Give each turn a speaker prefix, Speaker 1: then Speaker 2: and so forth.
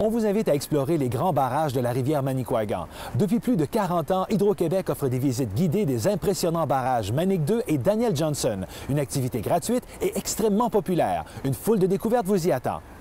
Speaker 1: On vous invite à explorer les grands barrages de la rivière Manicouagan. Depuis plus de 40 ans, Hydro-Québec offre des visites guidées des impressionnants barrages Manic 2 et Daniel Johnson. Une activité gratuite et extrêmement populaire. Une foule de découvertes vous y attend.